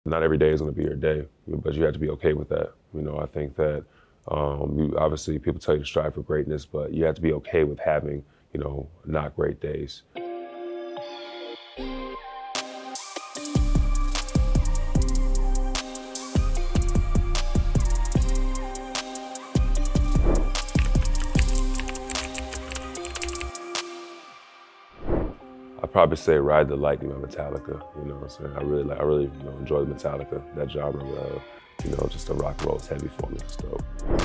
Not every day is going to be your day, but you have to be okay with that. I think that obviously people tell you to strive for greatness, but you have to be okay with having, not great days. I'd probably say Ride the Lightning by Metallica. You know what I'm saying? I really enjoy Metallica. That genre, just the rock and roll is heavy for me. It's dope.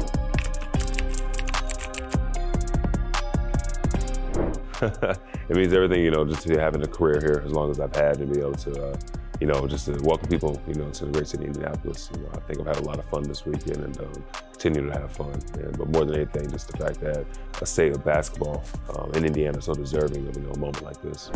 It means everything, just to having a career here as long as I've had, to be able to, just to welcome people, to the great city of Indianapolis. I think I've had a lot of fun this weekend and continue to have fun. But more than anything, just the fact that a state of basketball in Indiana is so deserving of a moment like this.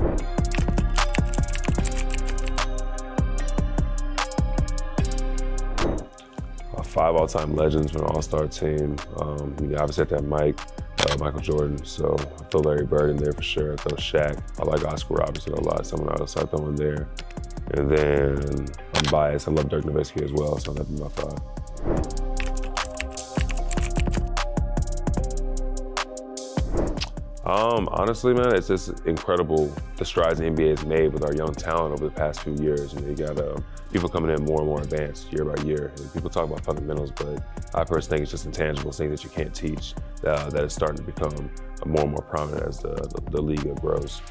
Five all-time legends from an all-star team. Obviously at that Michael Jordan, so I throw Larry Bird in there for sure. I throw Shaq. I like Oscar Robertson a lot, someone else I throw in there. And then I'm biased, I love Dirk Nowitzki as well, so that'd be my five. Honestly, man, it's just incredible the strides the NBA has made with our young talent over the past few years. You got people coming in more and more advanced year by year. And people talk about fundamentals, but I personally think it's just intangibles, things that you can't teach, that is starting to become more and more prominent as the league grows.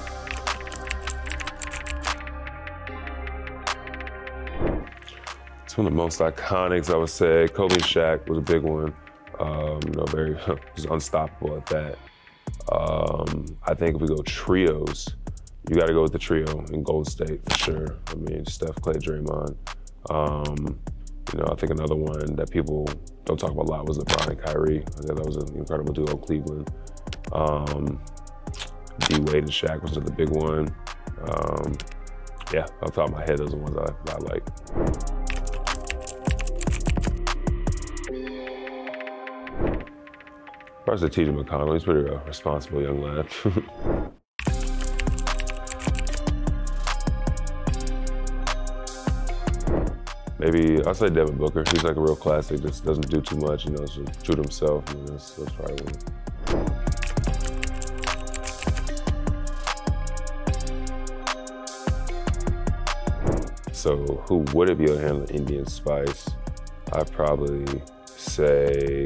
It's one of the most iconics, I would say. Kobe and Shaq was a big one. Very just unstoppable at that. I think if we go trios, you got to go with the trio in Golden State for sure. Steph, Clay, Draymond. I think another one that people don't talk about a lot was LeBron and Kyrie. I think that was an incredible duo in Cleveland. D-Wade and Shaq was the big one. Yeah, off the top of my head, those are the ones I like. First, T.J. McConnell, he's a pretty responsible young lad. Maybe, I'll say Devin Booker. He's like a real classic, just doesn't do too much, just true to himself. That's probably one. So who would it be able to handle the Indian spice? I'd probably say,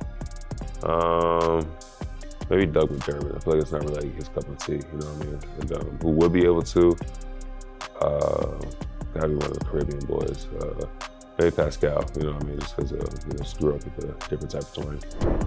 maybe Doug McDermott. I feel like it's not really his cup of tea, you know what I mean? And, who would be able to? Gotta be one of the Caribbean boys. Maybe Pascal, you know what I mean? Just because just grew up with a different type of twang.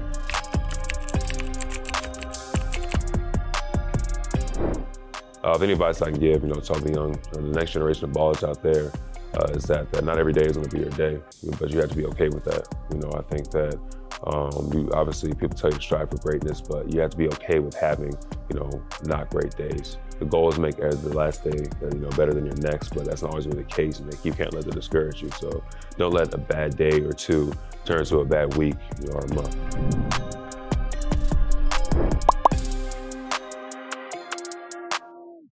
If any advice I can give, to all the next generation of ballers out there, is that not every day is going to be your day, but you have to be okay with that. I think that obviously people tell you to strive for greatness, but you have to be okay with having, not great days. The goal is to make the last day, better than your next, but that's not always really the case, and you can't let that discourage you. So don't let a bad day or two turn into a bad week, or a month.